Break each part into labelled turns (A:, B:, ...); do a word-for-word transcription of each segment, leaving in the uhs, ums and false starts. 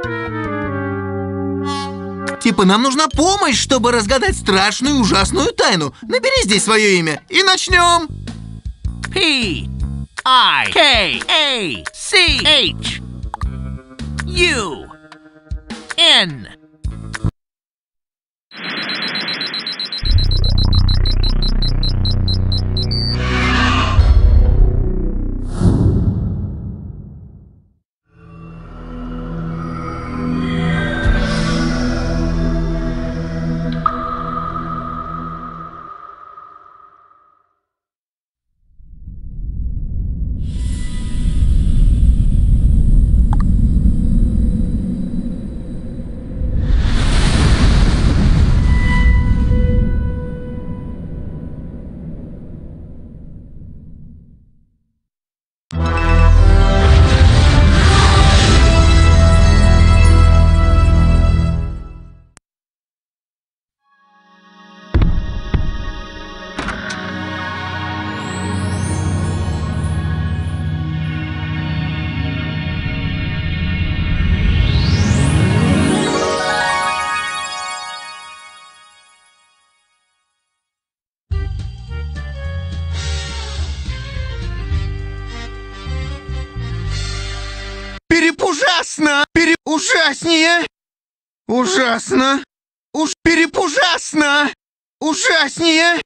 A: Типа нам нужна помощь, чтобы разгадать страшную и ужасную тайну. Набери здесь свое имя и начнем.
B: P I K A C H U N.
A: Перепужасно! Переужаснее! Ужасно! Уж перепужасно! Ужаснее!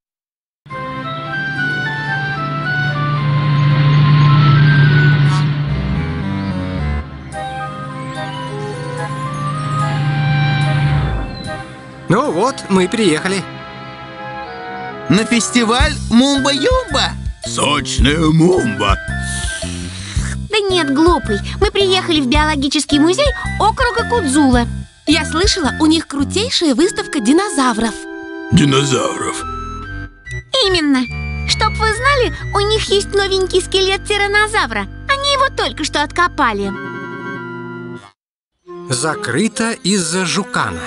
C: Ну вот, мы приехали.
A: На фестиваль Мумба-Юмба!
D: Сочная мумба.
E: Да нет, глупый. Мы приехали в биологический музей округа Кудзула.
F: Я слышала, у них крутейшая выставка динозавров.
D: Динозавров.
E: Именно. Чтоб вы знали, у них есть новенький скелет тираннозавра. Они его только что откопали.
C: Закрыто из-за жукана.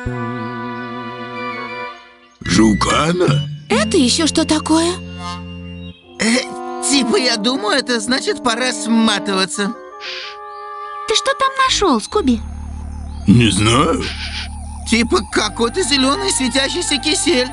D: Жукана?
F: Это еще что такое?
A: Э, типа, я думаю, это значит, пора сматываться.
E: Ты что там нашел, Скуби?
D: Не знаю.
A: Типа какой-то зеленый светящийся кисель.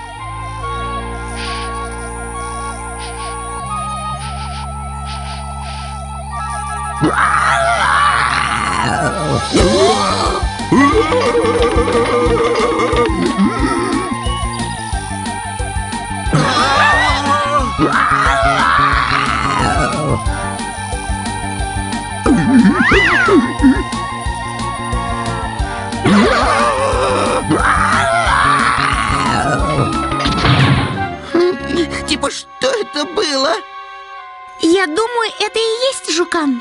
A: Типа, что это было?
E: Я думаю, это и есть жукан.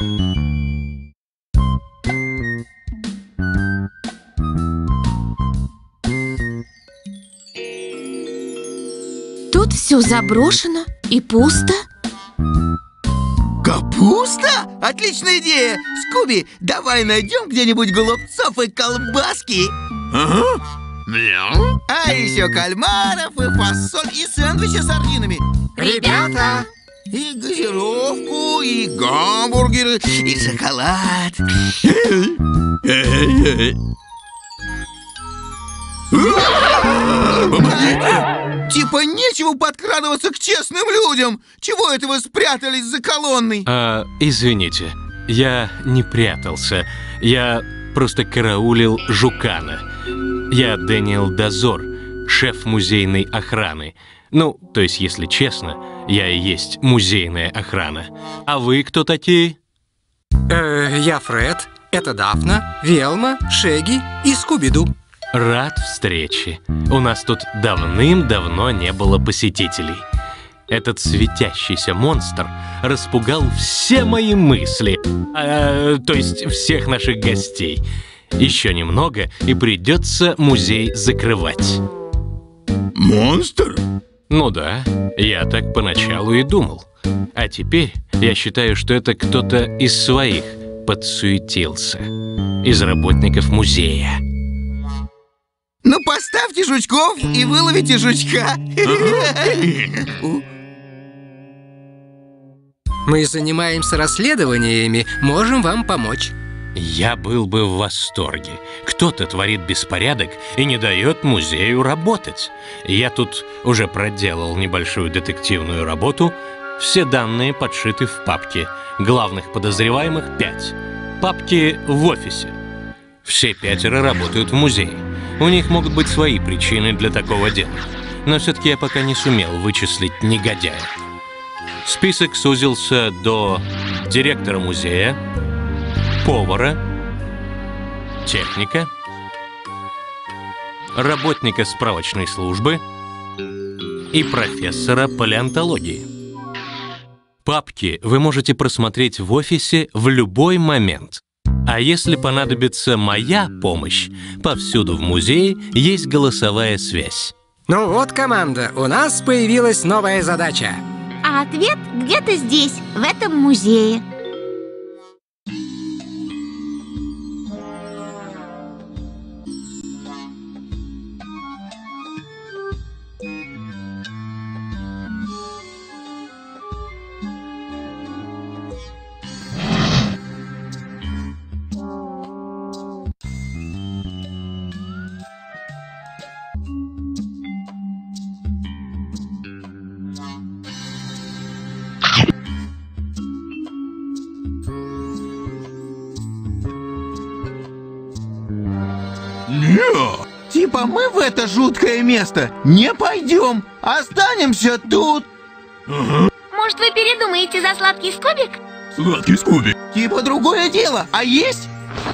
F: Тут все заброшено и пусто.
A: Капуста? Отличная идея! Скуби, давай найдем где-нибудь голубцов и колбаски.
D: Ага. Мяу.
A: А еще кальмаров и фасоль, и сэндвичи с сардинами.
C: Ребята!
A: И газировку, и гамбургеры, и шоколад.
D: Помогите!
A: Типа нечего подкрадываться к честным людям. Чего это вы спрятались за колонной?
G: А, извините, я не прятался. Я просто караулил жукана. Я Дэниел Дозор, шеф музейной охраны. Ну, то есть, если честно, я и есть музейная охрана. А вы кто такие?
C: Э, я Фред, это Дафна, Велма, Шеги и Скуби-Ду.
G: Рад встрече. У нас тут давным-давно не было посетителей. Этот светящийся монстр распугал все мои мысли, а, то есть всех наших гостей. Еще немного, и придется музей закрывать.
D: Монстр?
G: Ну да, я так поначалу и думал. А теперь я считаю, что это кто-то из своих подсуетился. Из работников музея.
A: Ну, поставьте жучков и выловите жучка.
C: Мы занимаемся расследованиями, можем вам помочь.
G: Я был бы в восторге. Кто-то творит беспорядок и не дает музею работать. Я тут уже проделал небольшую детективную работу. Все данные подшиты в папке. Главных подозреваемых пять. Папки в офисе. Все пятеро работают в музее. У них могут быть свои причины для такого дела. Но все-таки я пока не сумел вычислить негодяя. Список сузился до директора музея, повара, техника, работника справочной службы и профессора палеонтологии. Папки вы можете просмотреть в офисе в любой момент. А если понадобится моя помощь, повсюду в музее есть голосовая связь.
C: Ну вот, команда, у нас появилась новая задача.
E: А ответ где-то здесь, в этом музее.
D: Не.
A: Типа мы в это жуткое место не пойдем, останемся тут.
E: Может, вы передумаете за сладкий скубик?
D: Сладкий скубик.
A: Типа другое дело, а есть?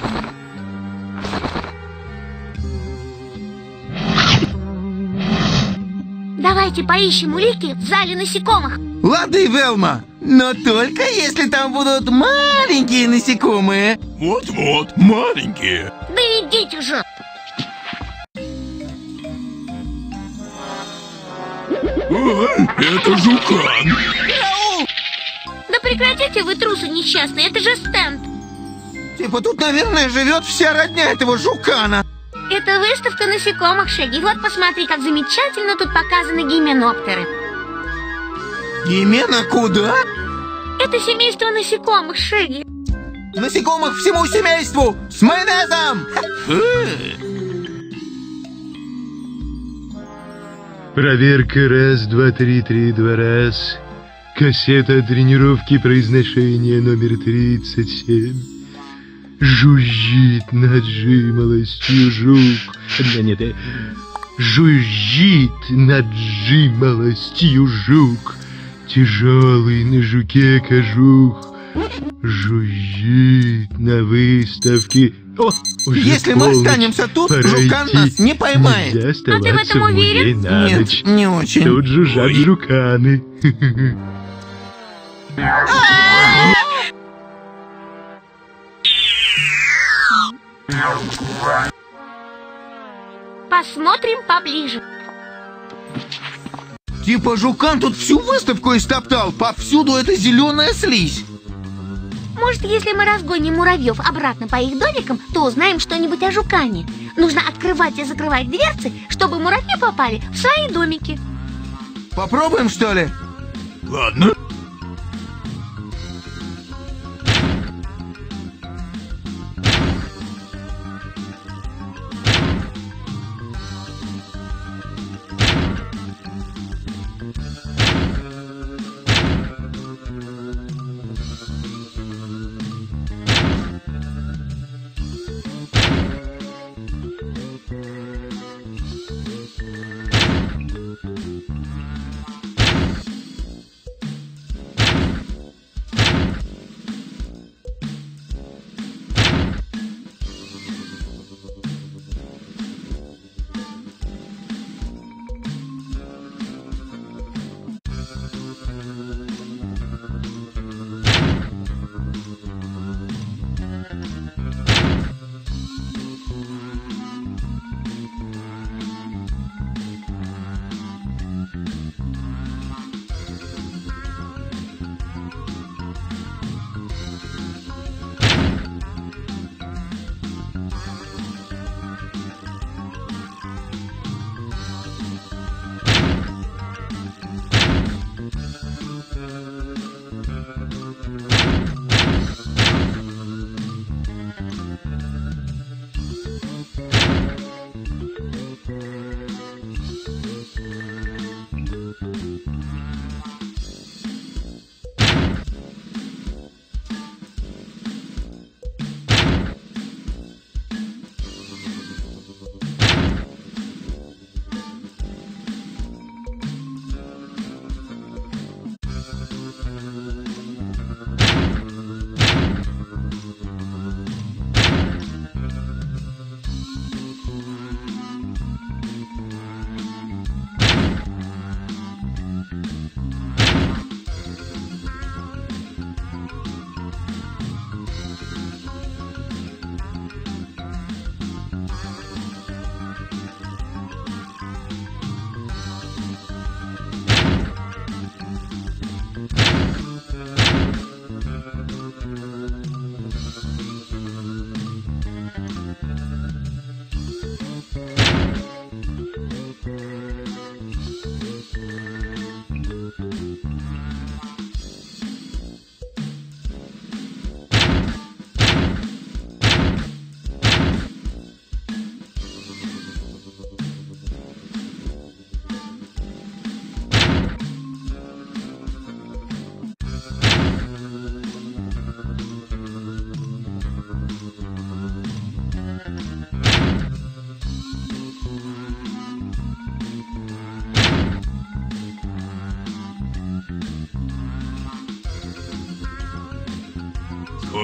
E: Давайте поищем улики в зале насекомых.
A: Лады, Велма, но только если там будут маленькие насекомые.
D: Вот-вот, маленькие.
E: Да идите же!
D: Ой, это жукан.
E: Да прекратите вы, трусы несчастные, это же стенд.
A: Типа тут, наверное, живет вся родня этого жукана.
E: Это выставка насекомых, Шеги. Вот посмотри, как замечательно тут показаны гименоптеры.
A: Гимена куда?
E: Это семейство насекомых, Шеги.
A: Насекомых всему семейству! С майонезом!
H: Проверка раз, два, три, три, два раз. Кассета тренировки произношения номер тридцать семь. Жужжит над жимолостью жук. Нет, нет, жужжит над жимолостью жук. Тяжелый на жуке кожух. Жужжит на выставке. О, уже
A: Если мы
H: полночь.
A: останемся тут,
H: Пора
A: жукан
H: идти.
A: нас не поймает.
H: Нельзя
E: А ты в
H: оставаться
E: этом
H: в музее
E: уверен?
H: на
A: Нет,
H: ночь.
A: не очень.
H: Тут жужжат
D: Ой.
H: жуканы.
E: Посмотрим поближе.
A: Типа жукан тут всю выставку истоптал. Повсюду эта зеленая слизь.
E: Может, если мы разгоним муравьев обратно по их домикам, то узнаем что-нибудь о жукане. Нужно открывать и закрывать дверцы, чтобы муравьи попали в свои домики.
A: Попробуем, что ли?
D: Ладно.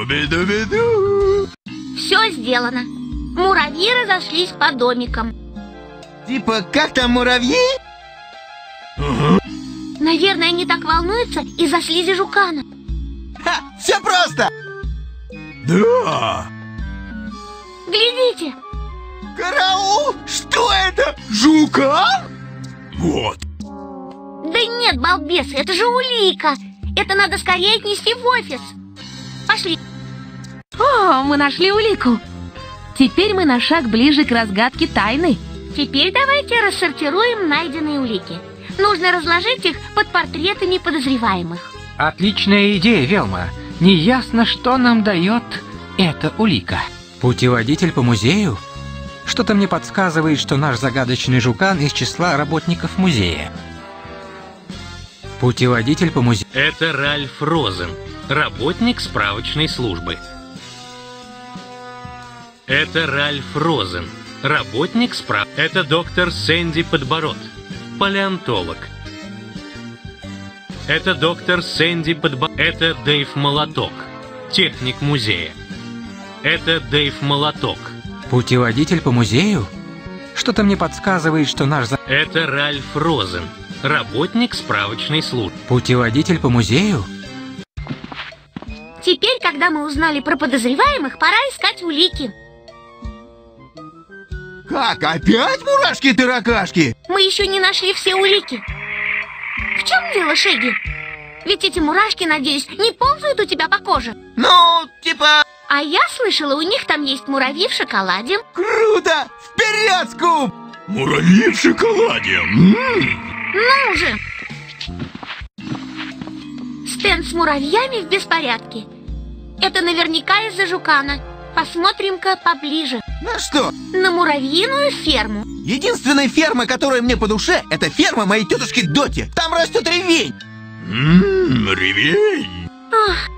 D: Скуби-дуби-ду.
E: Все сделано. Муравьи разошлись по домикам.
A: Типа, как там муравьи?
E: Наверное, они так волнуются из-за слизи жукана.
A: Ха, все просто!
D: Да.
E: Глядите!
A: Караул! Что это?
D: Жукан? Вот.
E: Да нет, балбес, это же улика. Это надо скорее отнести в офис. Пошли.
F: О, мы нашли улику. Теперь мы на шаг ближе к разгадке тайны.
E: Теперь давайте рассортируем найденные улики. Нужно разложить их под портретами подозреваемых.
C: Отличная идея, Велма. Неясно, что нам дает эта улика. Путеводитель по музею? Что-то мне подсказывает, что наш загадочный жукан из числа работников музея. Путеводитель по музею.
G: Это Ральф Розен, работник справочной службы. Это Ральф Розен, работник справ... Это доктор Сэнди Подбород, палеонтолог. Это доктор Сэнди Подбород. Это Дэйв Молоток, техник музея. Это Дэйв Молоток.
C: Путеводитель по музею? Что-то мне подсказывает, что наш... за-
G: Это Ральф Розен, работник справочной службы.
C: Путеводитель по музею?
E: Теперь, когда мы узнали про подозреваемых, пора искать улики.
A: Как, опять мурашки-таракашки?
E: Мы еще не нашли все улики. В чем дело, Шеги? Ведь эти мурашки, надеюсь, не ползают у тебя по коже.
A: Ну, типа...
E: А я слышала, у них там есть муравьи в шоколаде.
A: Круто! Вперед, Скуб!
D: Муравьи в шоколаде. М-м.
E: Ну же! Стенд с муравьями в беспорядке. Это наверняка из-за жукана. Посмотрим-ка поближе.
A: На что?
E: На муравьиную ферму.
A: Единственная ферма, которая мне по душе, это ферма моей тетушки Доти. Там растет ревень.
D: Ммм, ревень.
E: Ах.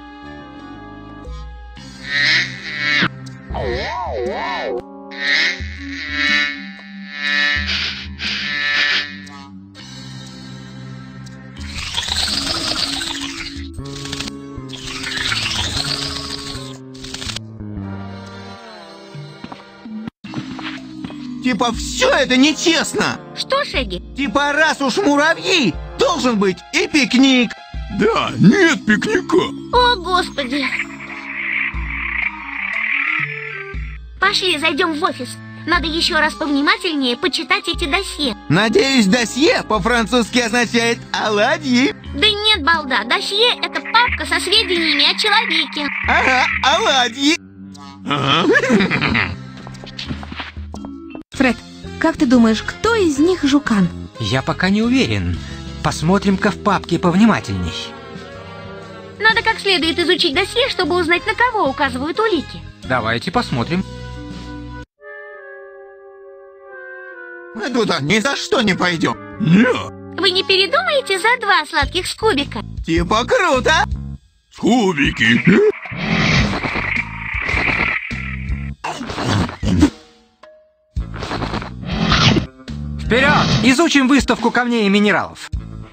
A: Типа, все это нечестно.
E: Что, Шеги?
A: Типа, раз уж муравьи, должен быть и пикник.
D: Да, нет пикника.
E: О, Господи! Пошли, зайдем в офис. Надо еще раз повнимательнее почитать эти досье.
A: Надеюсь, досье по-французски означает оладьи.
E: Да нет, балда, досье — это папка со сведениями о человеке.
A: Ага, оладьи.
D: Ага.
F: Фред, как ты думаешь, кто из них жукан?
C: Я пока не уверен. Посмотрим-ка в папке повнимательней.
E: Надо как следует изучить досье, чтобы узнать, на кого указывают улики.
C: Давайте посмотрим.
A: Мы туда ни за что не пойдем.
D: Нет.
E: Вы не передумаете за два сладких скубика?
A: Типа, круто.
D: Скубики.
C: Вперед! Изучим выставку камней и минералов.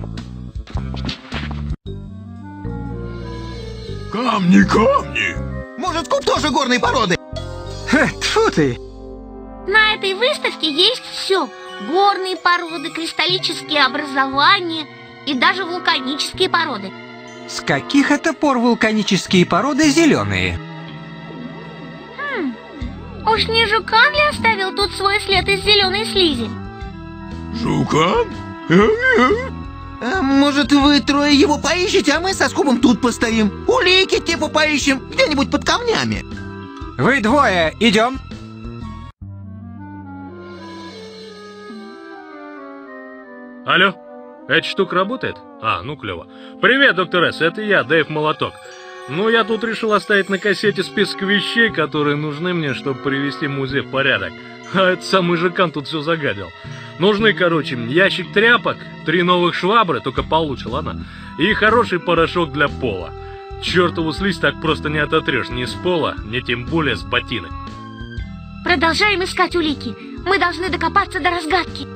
D: Камни, камни.
A: Может, Скуб тоже горной породы?
C: Ха, тьфу ты!
E: На этой выставке есть все. Горные породы, кристаллические образования и даже вулканические породы.
C: С каких это пор вулканические породы зеленые?
E: Хм, уж не жукан ли оставил тут свой след из зеленой слизи?
D: Жукан?
A: А может, вы трое его поищете, а мы со Скубом тут постоим? Улики типа поищем где-нибудь под камнями.
C: Вы двое, идем.
G: Алло, эта штука работает? А, ну клево. Привет, доктор С, это я, Дэйв Молоток. Ну, я тут решил оставить на кассете список вещей, которые нужны мне, чтобы привести музей в порядок. А этот самый жукан тут все загадил. Нужны, короче, ящик тряпок, три новых швабры, только получше, ладно? И хороший порошок для пола. Чертову слизь так просто не ототрешь ни с пола, ни тем более с ботинок.
E: Продолжаем искать улики. Мы должны докопаться до разгадки.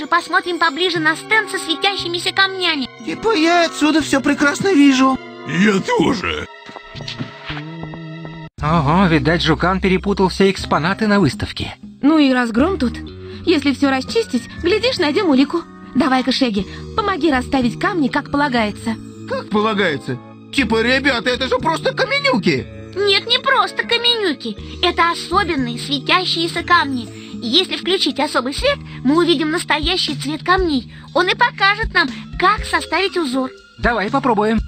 E: посмотрим поближе на стенд со светящимися камнями.
A: Типа я отсюда все прекрасно вижу.
D: Я тоже.
C: Ого, видать, Жукан перепутал все экспонаты на выставке.
F: Ну и разгром тут. Если все расчистить, глядишь, найдем улику. Давай-ка, Шеги, помоги расставить камни, как полагается.
A: Как полагается? Типа, ребята, это же просто каменюки.
E: Нет, не просто каменюки. Это особенные светящиеся камни. И если включить особый свет, мы увидим настоящий цвет камней. Он и покажет нам, как составить узор.
C: Давай попробуем.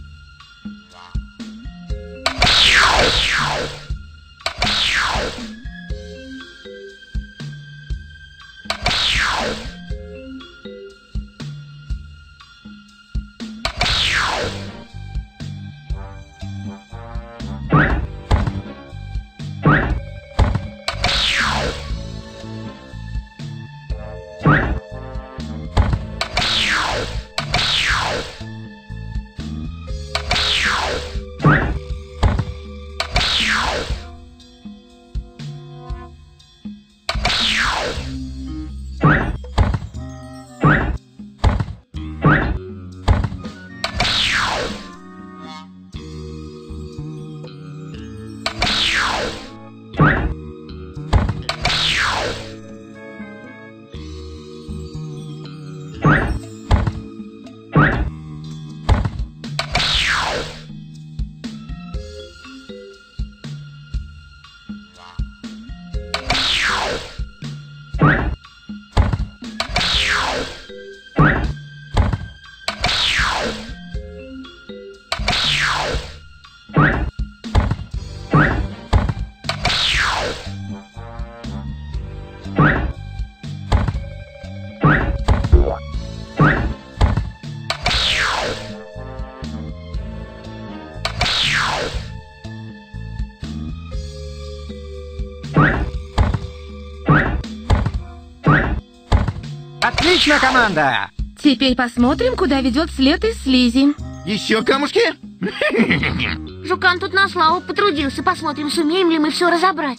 C: Отлично, команда!
F: Теперь посмотрим, куда ведет след из слизи.
A: Еще камушки?
E: Жукан тут на славу потрудился. Посмотрим, сумеем ли мы все разобрать.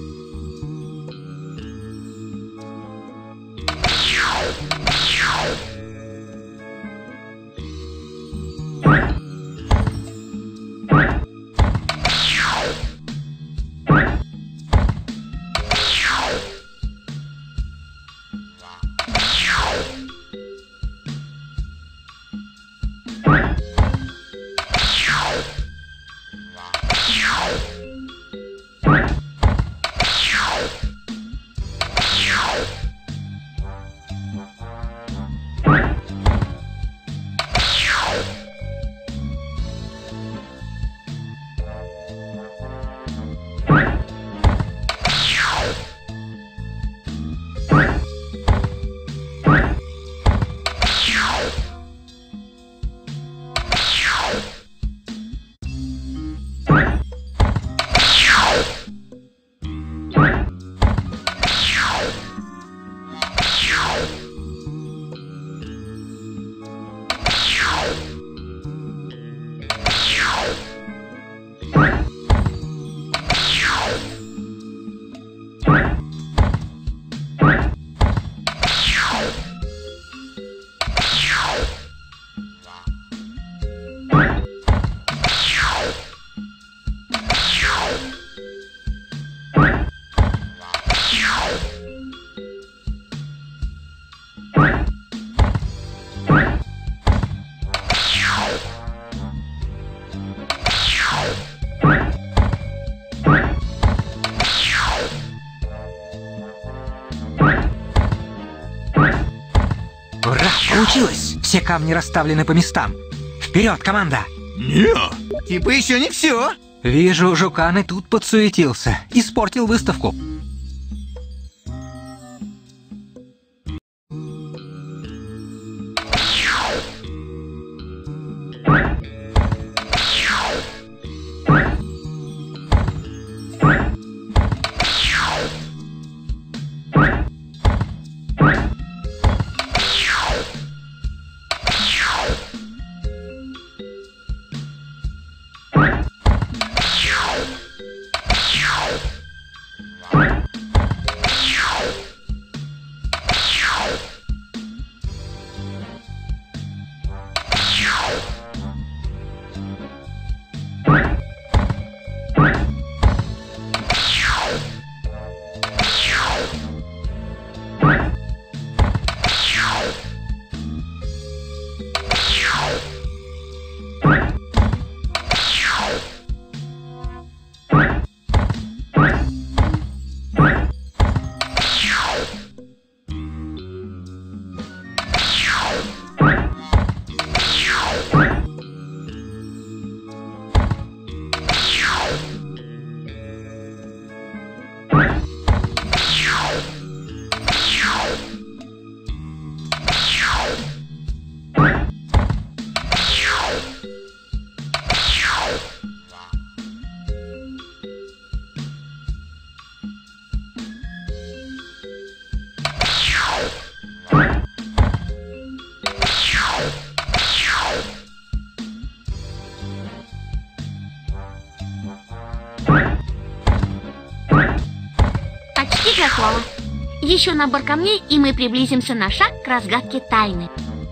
C: Ура! Получилось! Все камни расставлены по местам. Вперед, команда!
D: Не.
A: Типа еще не все.
C: Вижу, Жукан и тут подсуетился. Испортил выставку.
H: What?
E: плохого. Еще набор камней, и мы приблизимся на шаг к разгадке тайны.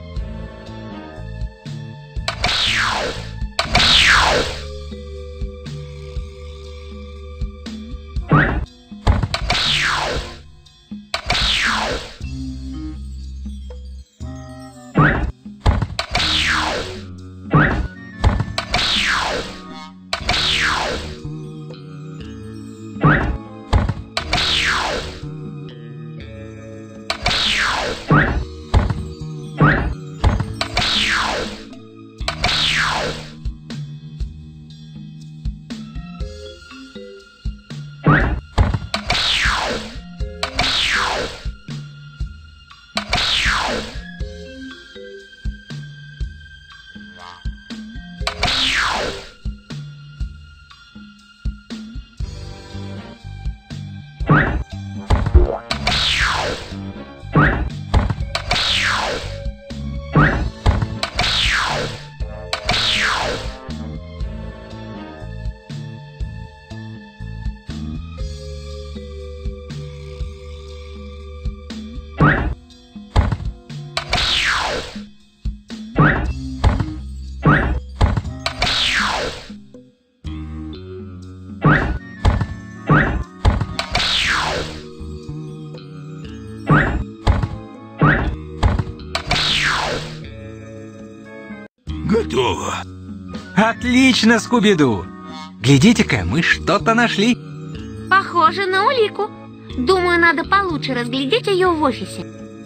D: Готово.
C: Отлично, Скуби-Ду! Глядите-ка, мы что-то нашли.
E: Похоже на улику. Думаю, надо получше разглядеть ее в офисе.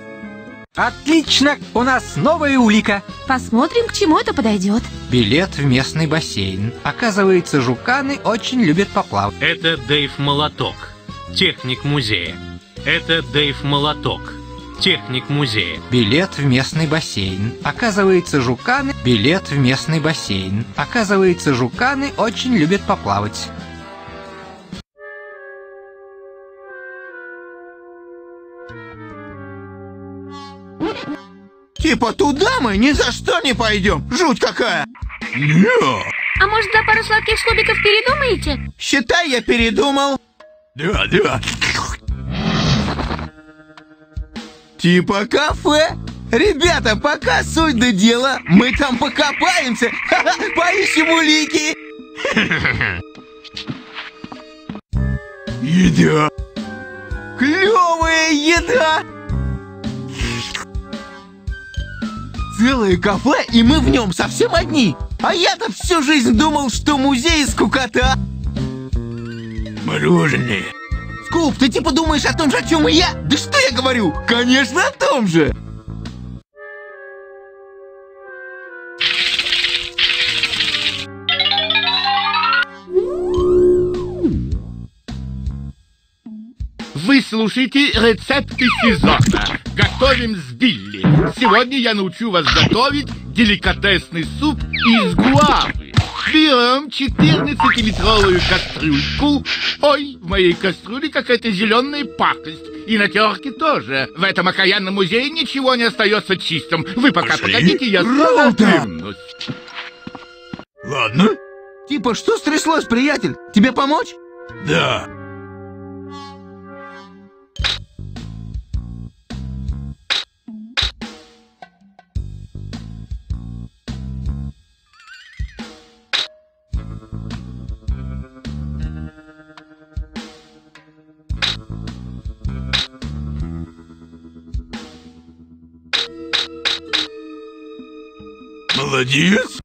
C: Отлично! У нас новая улика.
F: Посмотрим, к чему это подойдет.
C: Билет в местный бассейн. Оказывается, жуканы очень любят поплавать.
G: Это Дэйв Молоток, техник музея. Это Дэйв Молоток, техник музея.
C: Билет в местный бассейн. Оказывается, жуканы... Билет в местный бассейн. Оказывается, жуканы очень любят поплавать.
A: Типа туда мы ни за что не пойдем. Жуть какая.
D: Не.
E: А может, за пару сладких скубиков передумаете?
A: Считай, я передумал.
D: Да, да.
A: Типа кафе. Ребята, пока суть до дела, мы там покопаемся, поищем улики.
D: Еда.
A: Клевая еда. Целое кафе, и мы в нем совсем одни. А я-то всю жизнь думал, что музей скукота.
D: Мороженое.
A: Скуп, ты типа думаешь о том же, о чем и я? Да что я говорю? Конечно, о том же.
I: Вы слушаете рецепты сезона. Готовим с Билли. Сегодня я научу вас готовить деликатесный суп из гуавы. Берем четырнадцатилитровую кастрюльку. Ой, в моей кастрюле какая-то зеленая пакость. И на терке тоже. В этом окаянном музее ничего не остается чистым. Вы пока
D: Пошли.
I: погодите, я
A: Круто!
I: скоро.
D: Ладно.
A: Типа, что стряслось, приятель? Тебе помочь?
D: Да. Молодец.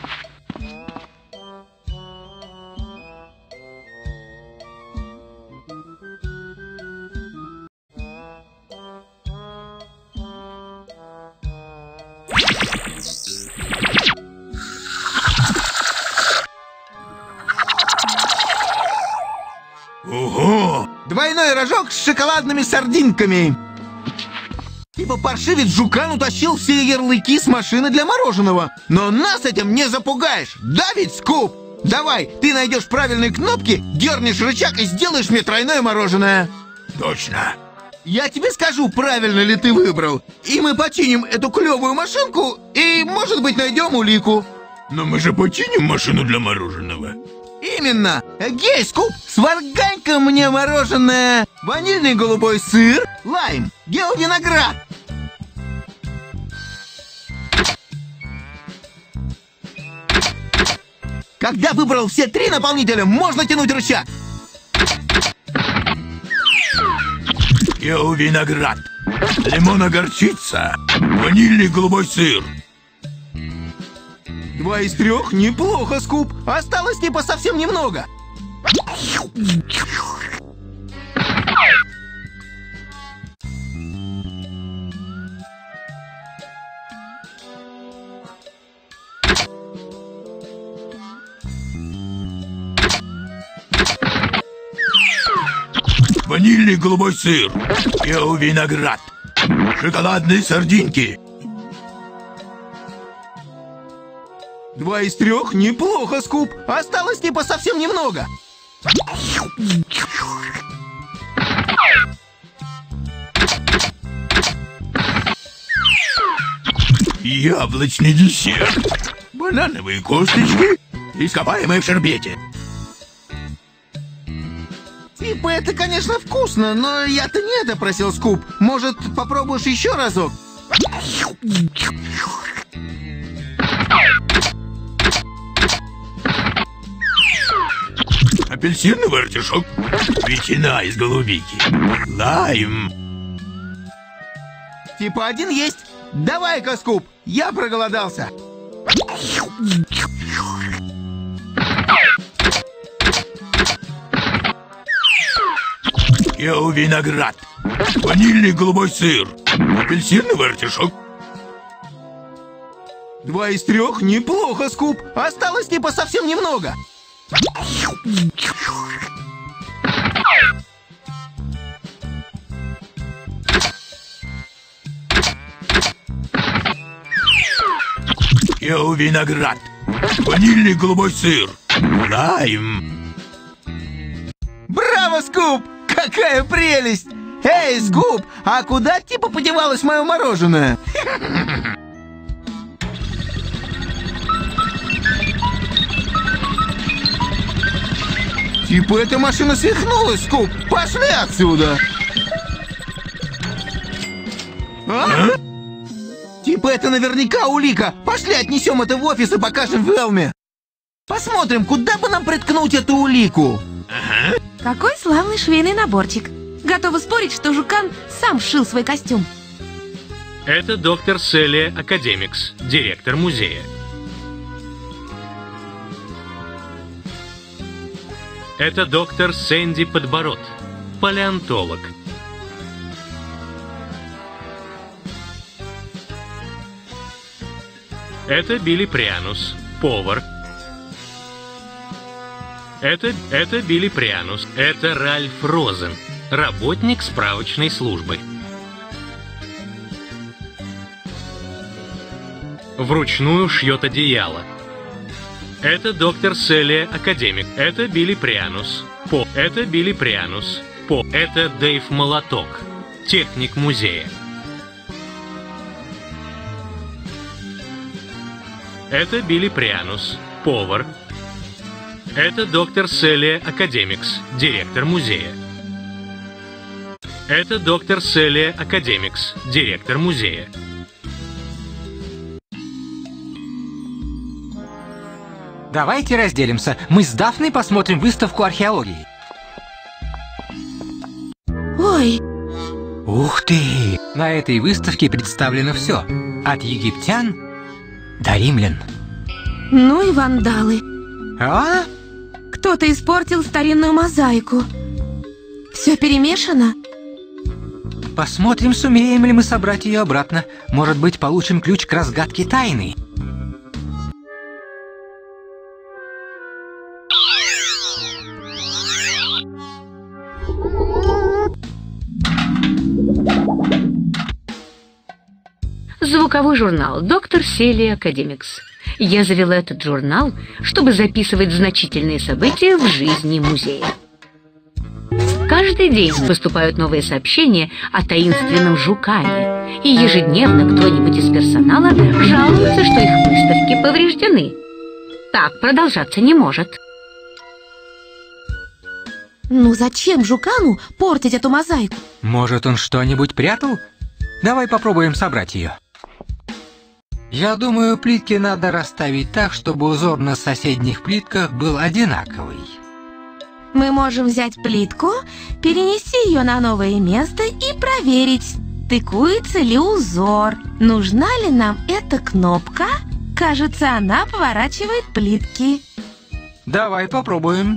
D: Ого!
A: Двойной рожок с шоколадными сардинками. Типа паршивец жукан утащил все ярлыки с машины для мороженого. Но нас этим не запугаешь. Да ведь, Скуп? Давай, ты найдешь правильные кнопки, дернешь рычаг и сделаешь мне тройное мороженое.
D: Точно.
A: Я тебе скажу, правильно ли ты выбрал. И мы починим эту клевую машинку и, может быть, найдем улику.
D: Но мы же починим машину для мороженого.
A: Именно. Гей, Скуп, сваргань Дай-ка мне мороженое. Ванильный голубой сыр, лайм, геовиноград. Когда выбрал все три наполнителя, можно тянуть рычаг.
D: Геовиноград, лимонно-горчица, ванильный голубой сыр.
A: Два из трех неплохо, Скуп. Осталось типа совсем немного.
D: Ванильный голубой сыр, геовиноград, шоколадные сардинки.
A: Два из трех неплохо, Скуп. Осталось типа совсем немного.
D: Яблочный десерт, банановые косточки, ископаемые в шербете.
A: Типа это, конечно, вкусно, но я-то не это просил, Скуп. Может, попробуешь еще разок?
D: Апельсиновый артишок, ветчина из голубики, лайм.
A: Типа один есть. Давай-ка, Скуп, я проголодался.
D: Геовиноград, ванильный голубой сыр, апельсиновый артишок.
A: Два из трех неплохо, Скуп. Осталось типа совсем немного.
D: Геовиноград, ванильный голубой сыр, лайм.
A: Браво, Скуп! Какая прелесть! Эй, Скуп, а куда типа подевалось мое мороженое? Типа эта машина свихнулась, Скуп. Пошли отсюда. А? Типа это наверняка улика. Пошли отнесем это в офис и покажем Велме. Посмотрим, куда бы нам приткнуть эту улику.
F: Какой славный швейный наборчик. Готова спорить, что Жукан сам сшил свой костюм.
G: Это доктор Селия Академикс, директор музея. Это доктор Сэнди Подбород, палеонтолог. Это Билли Прианус, повар. Это, это Билли Прианус. Это Ральф Розен, работник справочной службы. Вручную шьет одеяло. Это доктор Селия Академик. Это Билли Прианус. По. Это Билли Прианус. По. Это Дэйв Молоток, техник музея. Это Билли Прианус, повар. Это доктор Селия Академикс, директор музея. Это доктор Селия Академикс, директор музея.
C: Давайте разделимся. Мы с Дафной посмотрим выставку археологии.
F: Ой,
C: Ух ты! На этой выставке представлено все. От египтян до римлян.
F: ну и вандалы.
C: А?
F: Кто-то испортил старинную мозаику. Все перемешано?
C: Посмотрим, сумеем ли мы собрать ее обратно. Может быть, получим ключ к разгадке тайны.
J: Звуковой журнал «Доктор Селия Академикс». Я завела этот журнал, чтобы записывать значительные события в жизни музея. Каждый день поступают новые сообщения о таинственном жукане, и ежедневно кто-нибудь из персонала жалуется, что их выставки повреждены. Так продолжаться не может.
F: Ну зачем жукану портить эту мозаику?
C: Может, он что-нибудь прятал? Давай попробуем собрать ее. Я думаю, плитки надо расставить так, чтобы узор на соседних плитках был одинаковый.
F: Мы можем взять плитку, перенести ее на новое место и проверить, стыкуется ли узор. Нужна ли нам эта кнопка? Кажется, она поворачивает плитки.
C: Давай попробуем.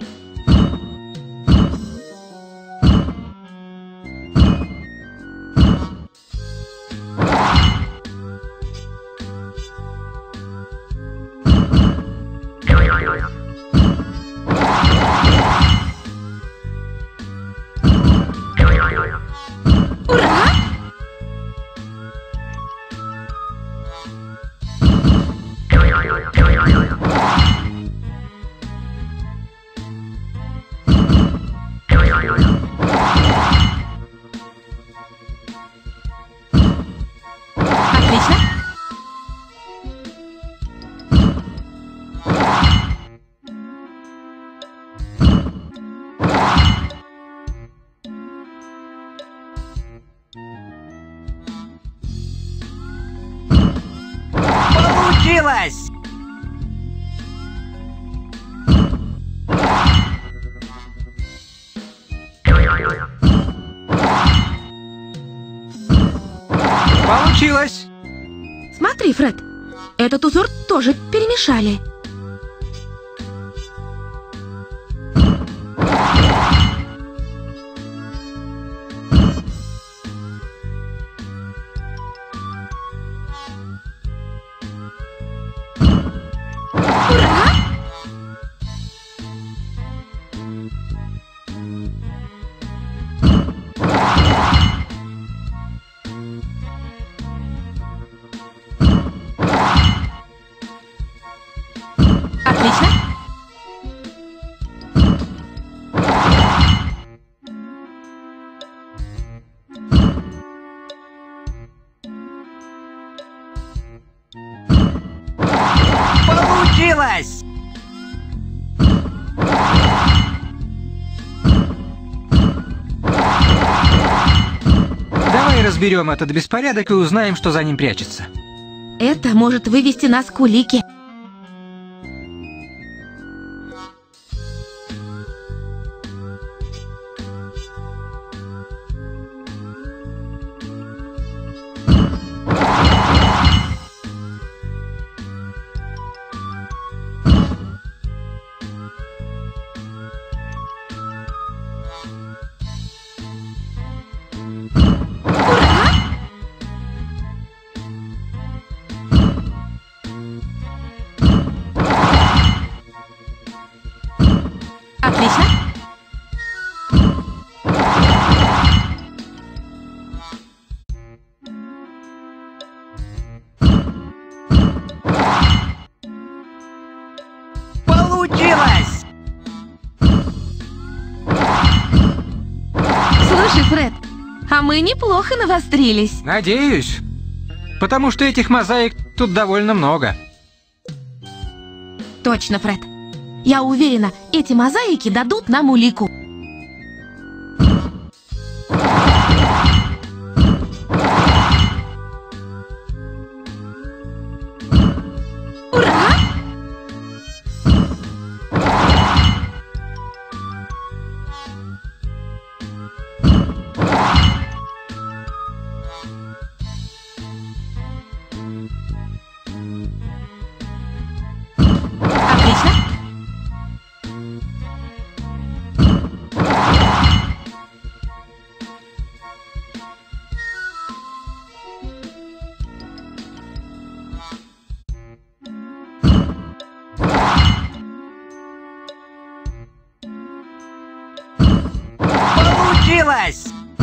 B: Получилось!
C: Получилось!
F: Смотри, Фред, этот узор тоже перемешали.
B: Получилось!
C: Давай разберем этот беспорядок и узнаем, что за ним прячется.
F: Это может вывести нас к улике. Отлично.
B: Получилось!
F: Слушай, Фред, а мы неплохо навострились.
C: Надеюсь. Потому что этих мозаик тут довольно много.
F: Точно, Фред. Я уверена, эти мозаики дадут нам улику. Ура! Отлично.
B: Получилось!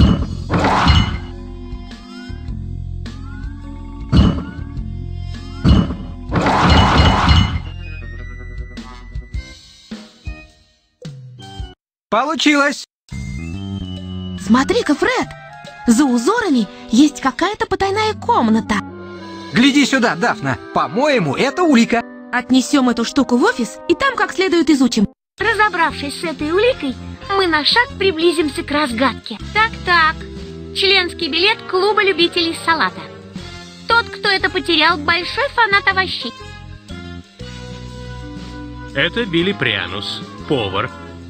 C: Получилось!
F: Смотри-ка, Фред, за узорами есть какая-то потайная комната.
C: Гляди сюда, Дафна. По-моему, это улика.
F: Отнесем эту штуку в офис и там как следует изучим.
E: Разобравшись с этой уликой, Мы на шаг приблизимся к разгадке. Так-так. Членский билет клуба любителей салата. Тот, кто это потерял, большой фанат овощей.
G: Это Билли Прянус, повар.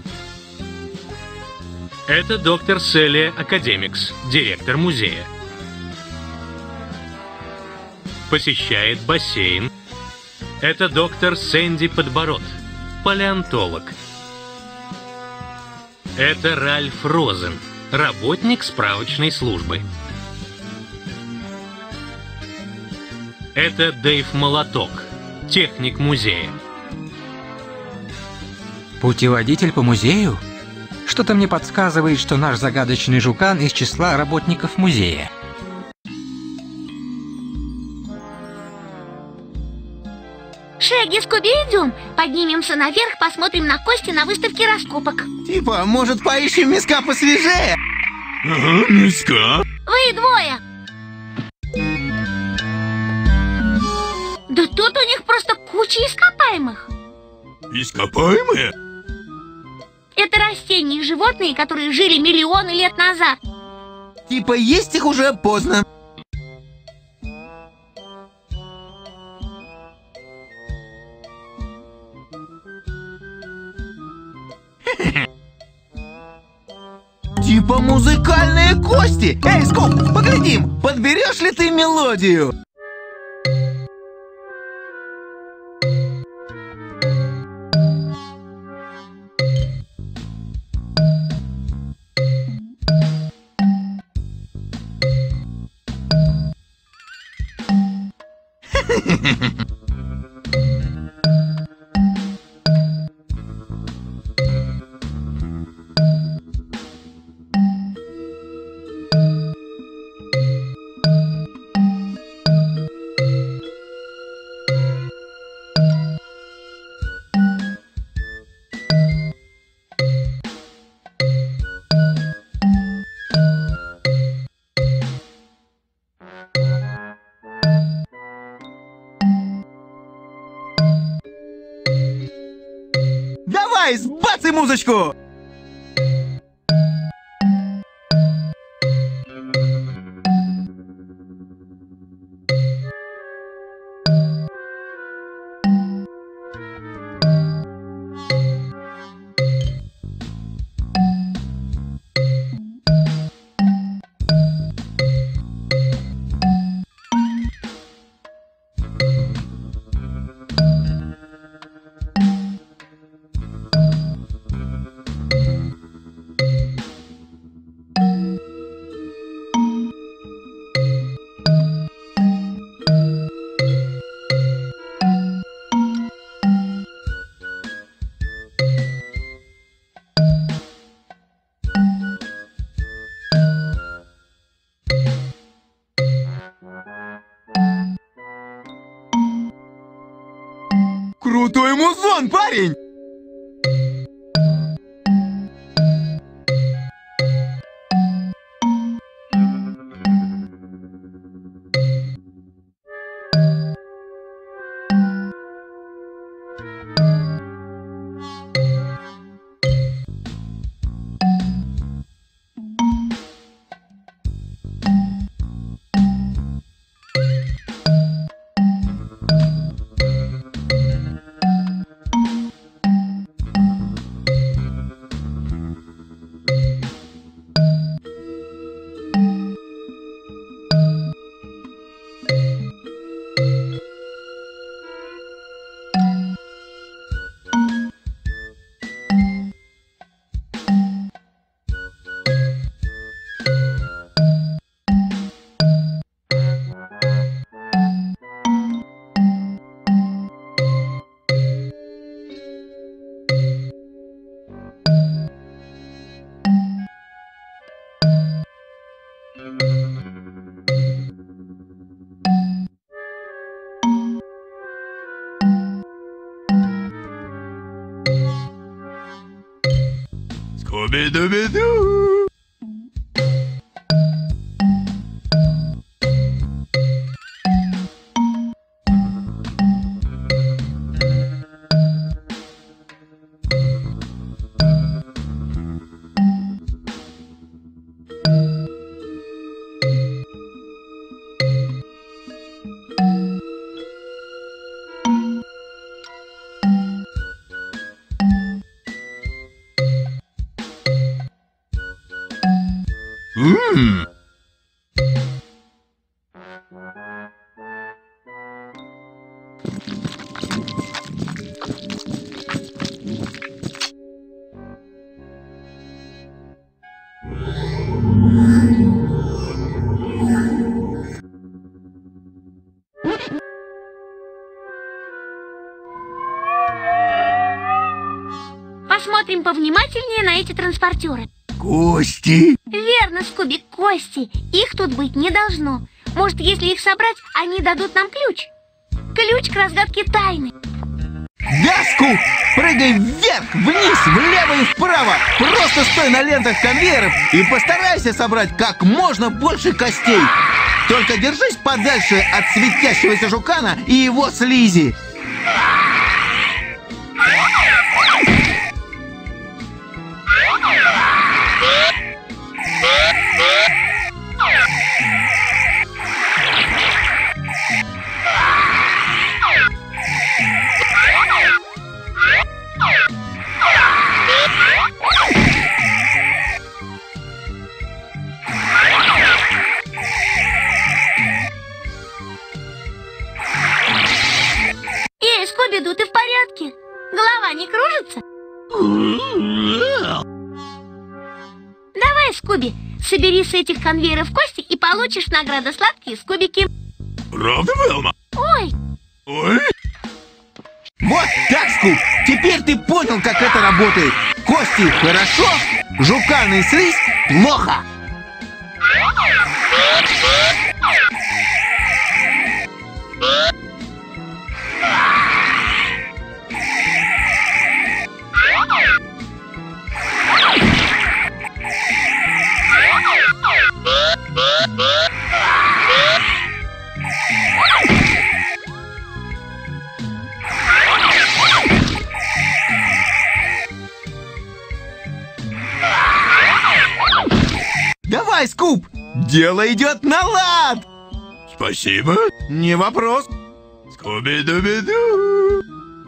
G: Это доктор Селия Академикс, директор музея. Посещает бассейн. Это доктор Сэнди Подбород, палеонтолог. Это Ральф Розен, работник справочной службы. Это Дэйв Молоток, техник музея.
C: Путеводитель по музею? Что-то мне подсказывает, что наш загадочный жукан из числа работников музея.
E: Шеги, Скуби, идем. Поднимемся наверх, посмотрим на кости на выставке раскопок.
A: Типа, может, поищем миска посвежее?
D: Ага, миска.
E: Вы двое. Да тут у них просто куча ископаемых.
D: Ископаемые?
E: Это растения и животные, которые жили миллионы лет назад.
A: Типа, есть их уже поздно. Типа музыкальные кости. Эй, Скуп, поглядим, подберешь ли ты мелодию? Давай, сбацай музычку! Крутой музон, парень!
D: Скуби-дуби-ду! Ммм.
E: Посмотрим повнимательнее на эти транспортеры.
A: Кости?
E: Верно, Скуби, кости. Их тут быть не должно. Может, если их собрать, они дадут нам ключ. Ключ к разгадке тайны.
A: Да, Скуп! Прыгай вверх, вниз, влево и вправо. Просто стой на лентах конвейеров и постарайся собрать как можно больше костей. Только держись подальше от светящегося жукана и его слизи.
E: Эй, Скуби-Ду, ты в порядке? Голова не кружится? Давай, Скуби, собери с этих конвейеров кости и получишь награду сладкие скубики.
D: Правда, Велма?
E: Ой!
D: Ой!
A: Вот так, Скуп! Теперь ты понял, как это работает. Кости хорошо, жукан и слизь плохо. Давай, Скуп! Дело идет на лад!
D: Спасибо.
A: Не вопрос.
D: Скуби-дуби-ду.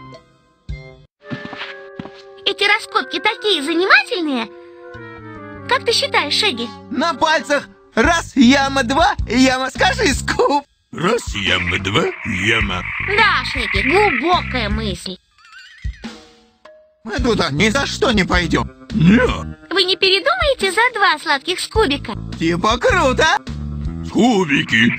E: Эти раскопки такие занимательные. Как ты считаешь, Шеги?
A: На пальцах. Раз, яма, два, яма. Скажи, Скуп.
D: Раз яма, два яма.
E: Да, Шеги, глубокая мысль.
A: Мы туда ни за что не пойдем.
D: Нет.
E: Вы не передумаете за два сладких скубика?
A: Типа круто.
D: Скубики.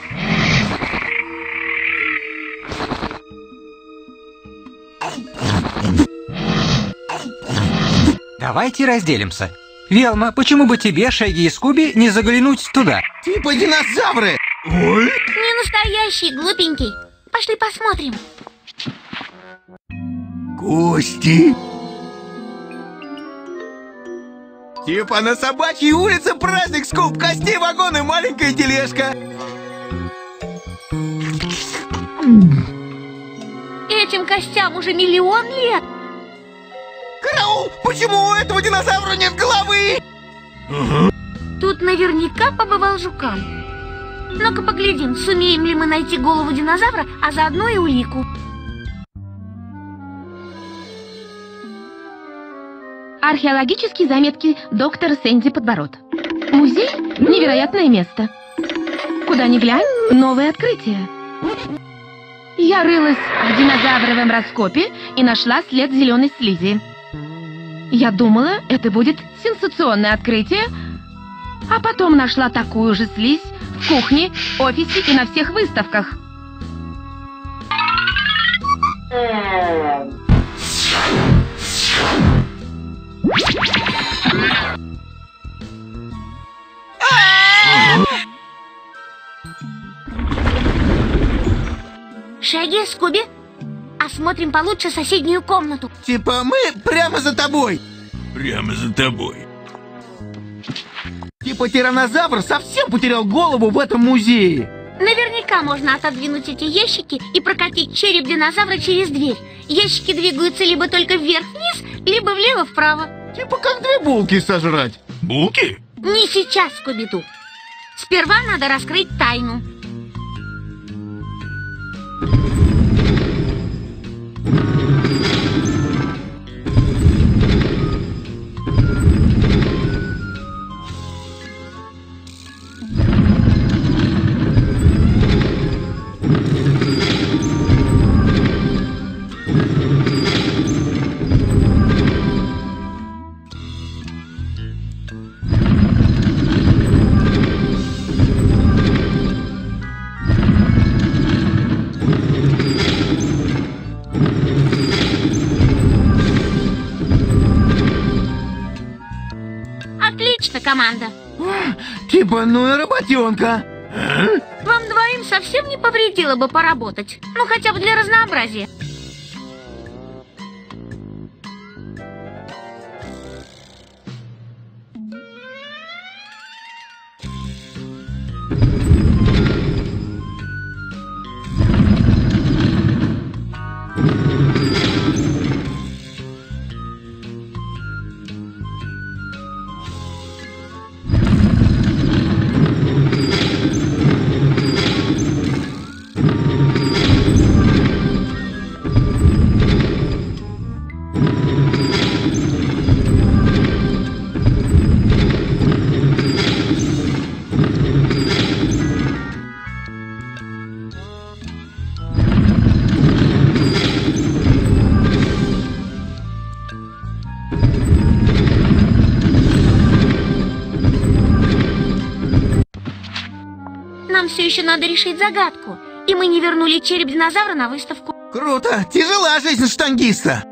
C: Давайте разделимся. Велма, почему бы тебе, Шеги и Скуби, не заглянуть туда?
A: Типа динозавры.
D: Ой.
E: Не настоящий, глупенький. Пошли посмотрим.
A: Кости. Типа на собачьей улице праздник, Скуп. Костей, вагон и маленькая тележка.
E: Этим костям уже миллион лет.
A: Караул! Почему у этого динозавра нет головы?
D: Ага.
E: Тут наверняка побывал жукан. Ну-ка поглядим, сумеем ли мы найти голову динозавра, а заодно и улику.
F: Археологические заметки доктора Сэнди Подбород. Музей – невероятное место. Куда ни глянь, новое открытие. Я рылась в динозавровом раскопе и нашла след зеленой слизи. Я думала, это будет сенсационное открытие, а потом нашла такую же слизь в кухне, офисе и на всех выставках.
E: Шеги, Скуби, осмотрим получше соседнюю комнату.
A: Типа мы прямо за тобой.
D: Прямо за тобой.
A: Типа тираннозавр совсем потерял голову в этом музее.
E: Наверняка можно отодвинуть эти ящики и прокатить череп динозавра через дверь. Ящики двигаются либо только вверх-вниз, либо влево-вправо.
A: Типа как две булки сожрать.
D: Булки?
E: Не сейчас, Скуби-Ду. Сперва надо раскрыть тайну. точно команда.
A: Типа, ну и работенка.
E: Вам двоим совсем не повредило бы поработать. Ну, хотя бы для разнообразия. Нам все еще надо решить загадку. И мы не вернули череп динозавра на выставку.
A: Круто! Тяжела жизнь штангиста.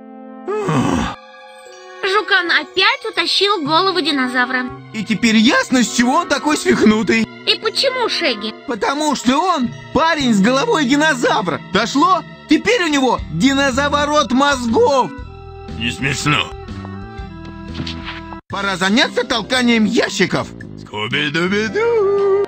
E: Жукан опять утащил голову динозавра.
A: И теперь ясно, с чего он такой свихнутый.
E: И почему, Шеги?
A: Потому что он парень с головой динозавра. Дошло? Теперь у него динозаворот мозгов.
D: Не смешно.
A: Пора заняться толканием ящиков.
D: Скуби-дуби-ду.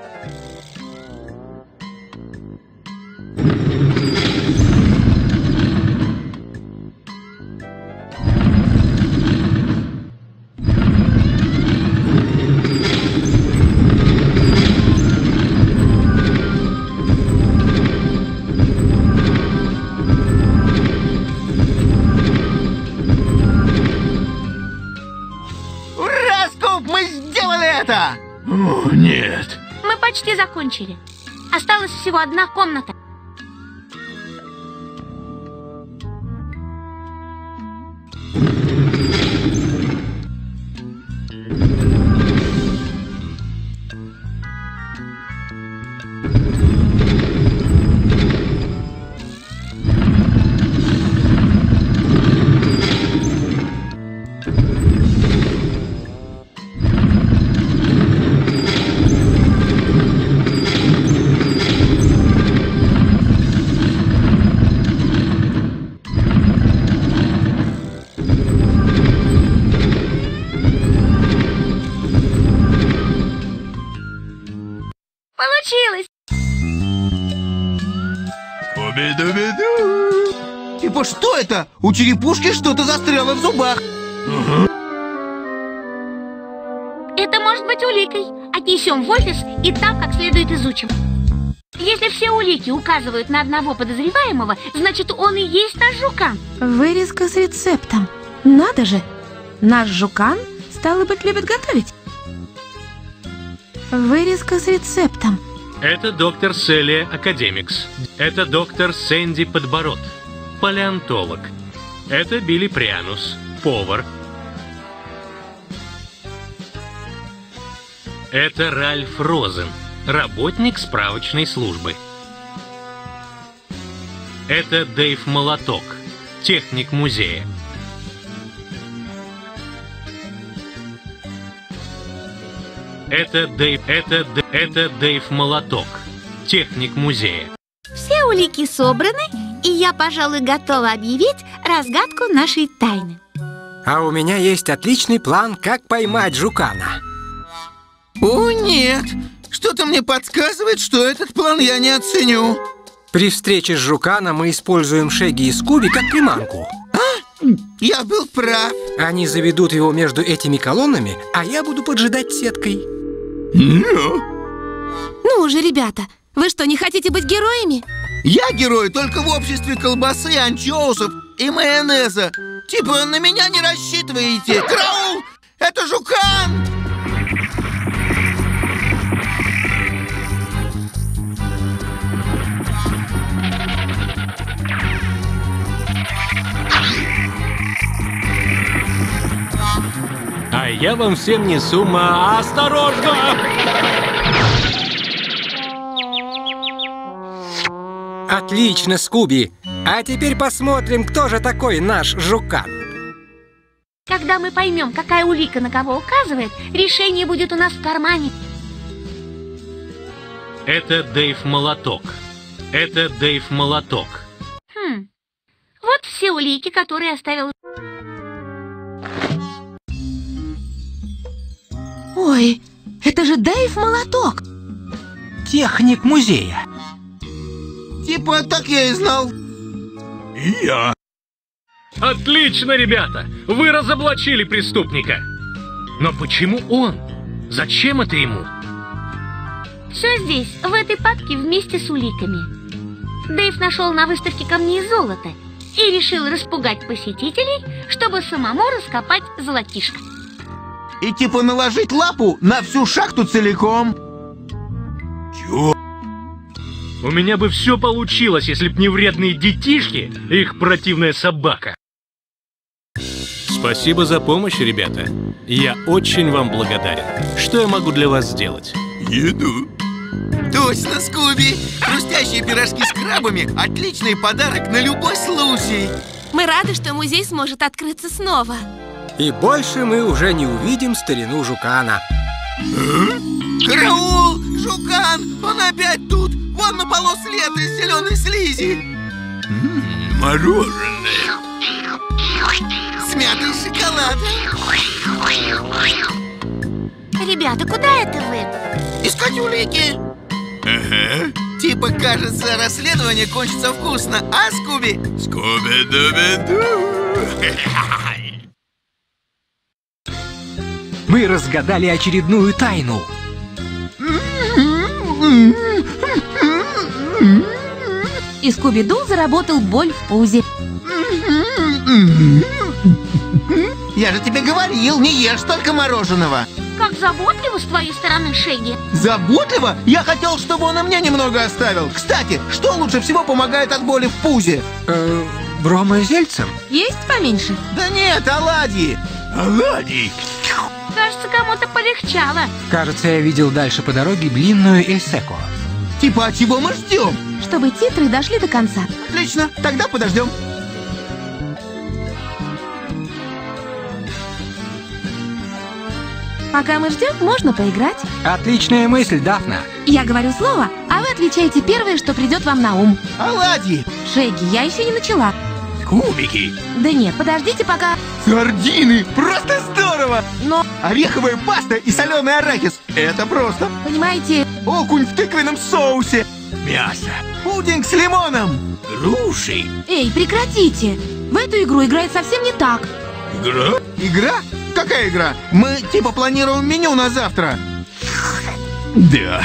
A: Ура, Скуп, мы сделали это!
D: О, нет.
E: Мы почти закончили. Осталась всего одна комната. Получилось!
D: Скуби-дуби-ду.
A: Типа, что это? У черепушки что-то застряло в зубах.
E: Это может быть уликой. Отнесем в офис и там как следует изучим. Если все улики указывают на одного подозреваемого, значит, он и есть наш жукан.
F: Вырезка с рецептом. Надо же! Наш жукан, стало быть, любит готовить. Вырезка с рецептом.
G: Это доктор Селия Академикс. Это доктор Сэнди Подбород, палеонтолог. Это Билли Прянус, повар. Это Ральф Розен, работник справочной службы. Это Дэйв Молоток, техник музея. Это Дэйв, это, Д- это Дэйв Молоток, техник музея.
E: Все улики собраны, и я, пожалуй, готова объявить разгадку нашей тайны.
C: А у меня есть отличный план, как поймать жукана.
A: О, нет! Что-то мне подсказывает, что этот план я не оценю.
C: При встрече с жуканом мы используем Шеги и Скуби как приманку.
A: А? Я был прав.
C: Они заведут его между этими колоннами, а я буду поджидать сеткой.
D: Ну?
F: Ну уже, ребята, вы что, не хотите быть героями?
A: Я герой только в обществе колбасы, анчоусов и майонеза. Типа, на меня не рассчитываете. Караул! Это жукан!
G: А я вам всем несу ма... Осторожно!
C: Отлично, Скуби. А теперь посмотрим, кто же такой наш жукан.
E: Когда мы поймем, какая улика на кого указывает, решение будет у нас в кармане.
G: Это Дэйв Молоток. Это Дэйв Молоток.
E: Хм. Вот все улики, которые оставил...
F: Ой, это же Дэйв Молоток.
C: Техник музея.
A: Типа так я и знал.
D: И я.
G: Отлично, ребята! Вы разоблачили преступника. Но почему он? Зачем это ему?
E: Все здесь, в этой папке вместе с уликами. Дэйв нашел на выставке камней золота и решил распугать посетителей, чтобы самому раскопать золотишко.
A: И типа наложить лапу на всю шахту целиком.
D: Чё?
G: У меня бы все получилось, если б не вредные детишки и их противная собака. Спасибо за помощь, ребята. Я очень вам благодарен. Что я могу для вас сделать?
D: Еду.
A: Точно, Скуби! Хрустящие пирожки с крабами – отличный подарок на любой случай.
F: Мы рады, что музей сможет открыться снова.
K: И больше мы уже не увидим старину Жукана.
A: Караул! Жукан! Он опять тут! Вон на полу след из зеленой слизи!
D: М-м, мороженое.
A: С мятой шоколадом!
E: Ребята, куда это вы?
A: Искать улики!
D: Ага.
A: Типа, кажется, расследование кончится вкусно, а, Скуби?
D: Скуби-дуби-ду.
C: Мы разгадали очередную тайну.
F: И Скуби-Ду заработал боль в пузе.
A: Я же тебе говорил, не ешь только мороженого.
E: Как заботливо с твоей стороны, Шеги.
A: Заботливо? Я хотел, чтобы он и мне немного оставил. Кстати, что лучше всего помогает от боли в пузе?
C: Э, бромозельцем?
F: Есть поменьше?
A: Да нет, оладьи.
D: Оладьи.
E: Кажется, кому-то полегчало.
C: Кажется, я видел дальше по дороге длинную Эльсеко.
A: Типа, а чего мы ждем?
F: Чтобы титры дошли до конца.
A: Отлично, тогда подождем.
F: Пока мы ждем, можно поиграть.
C: Отличная мысль, Дафна.
F: Я говорю слово, а вы отвечаете первое, что придет вам на ум.
A: Оладьи.
F: Шеги, я еще не начала.
D: Кубики.
F: Да нет, подождите пока.
A: Сардины. Просто здорово.
F: Но,
A: Ореховая паста и соленый арахис. Это просто.
F: понимаете,
A: Окунь в тыквенном соусе.
D: Мясо.
A: Пудинг с лимоном.
D: Груши.
F: эй, прекратите. В эту игру играет совсем не так.
D: Игра.
A: Игра? Какая игра? Мы типа планируем меню на завтра.
D: Да.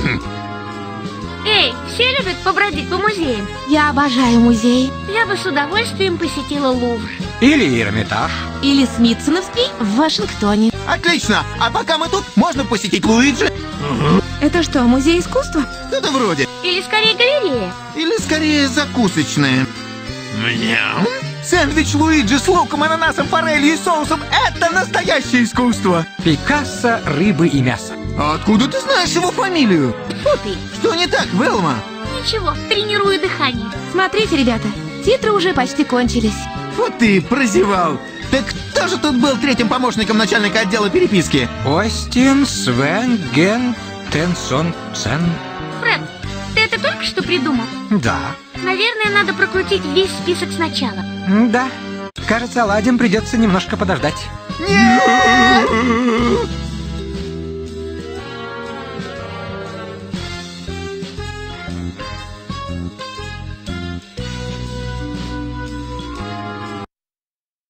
E: Эй, все любят побродить по музеям?
F: Я обожаю музей.
E: Я бы с удовольствием посетила Лувр.
C: Или Эрмитаж.
F: Или Смитсоновский в Вашингтоне.
A: Отлично. А пока мы тут, можно посетить Луиджи.
F: Это что, музей искусства?
A: Что-то вроде.
E: Или скорее галерея.
A: Или скорее закусочная.
D: Мяу.
A: Сэндвич Луиджи с луком, ананасом, форелью и соусом – это настоящее искусство.
C: Пикассо, рыбы и мясо.
A: А откуда ты знаешь его фамилию?
E: Фу ты.
A: Что не так, Велма?
E: Ничего, тренирую дыхание.
F: Смотрите, ребята, титры уже почти кончились.
A: Вот ты прозевал. Так кто же тут был третьим помощником начальника отдела переписки?
C: Остин, Свен, Ген, Тенсон, Цен.
E: Фред, ты это только что придумал?
C: Да.
E: Наверное, надо прокрутить весь список сначала.
C: Да. Кажется, оладьям придется немножко подождать.
A: Нет!